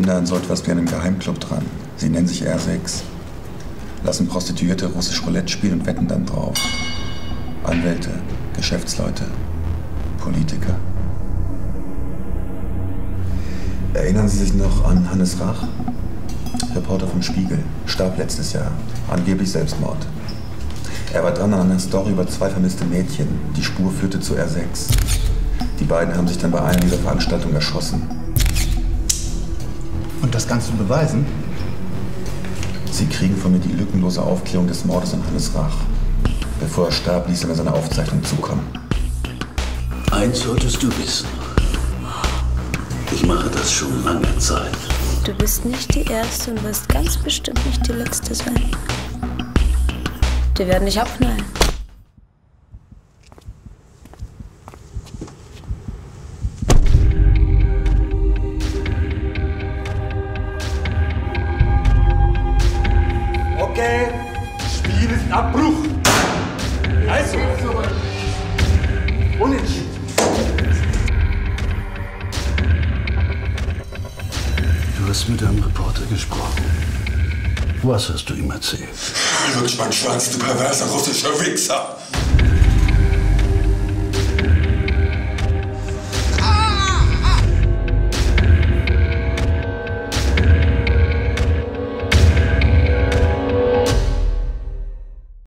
bin da an so etwas wie einem Geheimclub dran. Sie nennen sich R6. Lassen Prostituierte russisch Roulette spielen und wetten dann drauf. Anwälte, Geschäftsleute, Politiker. Erinnern Sie sich noch an Hannes Rach? Reporter vom Spiegel, starb letztes Jahr. Angeblich Selbstmord. Er war dran an einer Story über 2 vermisste Mädchen. Die Spur führte zu R6. Die beiden haben sich dann bei einer dieser Veranstaltungen erschossen. Und das kannst du beweisen? Sie kriegen von mir die lückenlose Aufklärung des Mordes an Hannes Rach. Bevor er starb, ließ er mir seine Aufzeichnung zukommen. Eins solltest du wissen. Ich mache das schon lange Zeit. Du bist nicht die Erste und wirst ganz bestimmt nicht die Letzte sein. Die werden dich abknallen. Okay, Spiel ist Abbruch. Also, unentschieden. Du hast mit einem Reporter gesprochen. Was hast du ihm erzählt? Lutsch mein Schwanz, du perverser russischer Wichser!